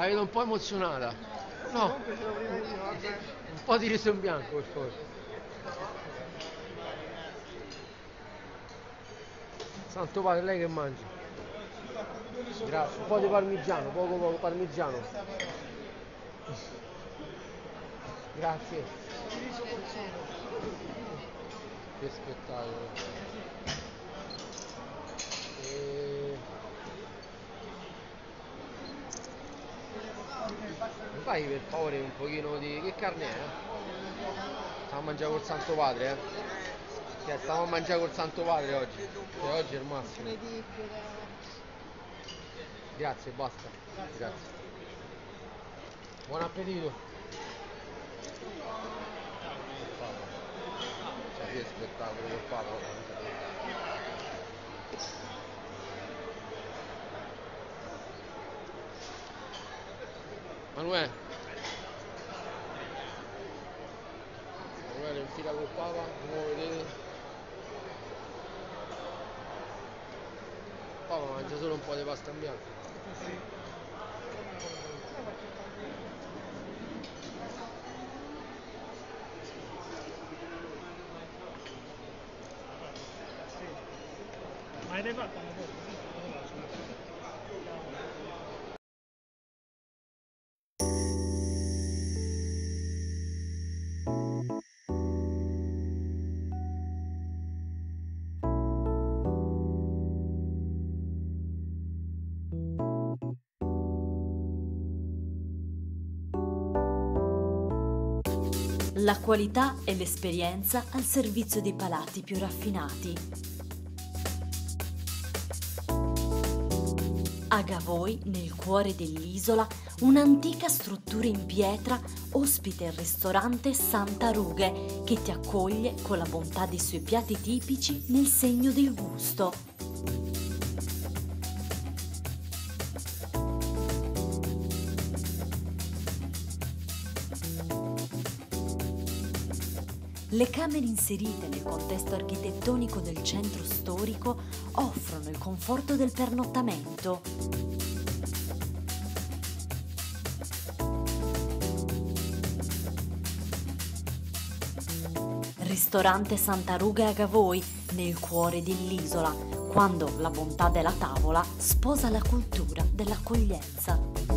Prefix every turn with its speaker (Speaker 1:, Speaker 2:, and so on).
Speaker 1: vedo un po' emozionata. No,
Speaker 2: Comunque ce l'avrei io, vabbè.
Speaker 1: un po' di riso in bianco, per favore. Santo Padre, lei che mangia? Grazie, un po' di parmigiano, poco parmigiano. Grazie.
Speaker 2: Riso porzione.
Speaker 1: Che spettacolo. E... Mi fai per favore un pochino di... Che carne è? Stiamo a mangiare col Santo Padre, eh? Cioè, stiamo a mangiare col Santo Padre oggi. Cioè, oggi è il massimo. Grazie, basta. Grazie. Buon appetito. Cioè, che spettacolo del Papa. Manuele. Manuele in fila col Papa, come lo vedete. Il Papa mangia solo un po' di pasta in bianco.
Speaker 2: Ma avete fatto una foto?
Speaker 3: La qualità e l'esperienza al servizio dei palati più raffinati. A Gavoi, nel cuore dell'isola, un'antica struttura in pietra ospita il ristorante Santa Rughe, che ti accoglie con la bontà dei suoi piatti tipici nel segno del gusto. Le camere inserite nel contesto architettonico del centro storico offrono il conforto del pernottamento. Ristorante Santa Rughe a Gavoi, nel cuore dell'isola, quando la bontà della tavola sposa la cultura dell'accoglienza.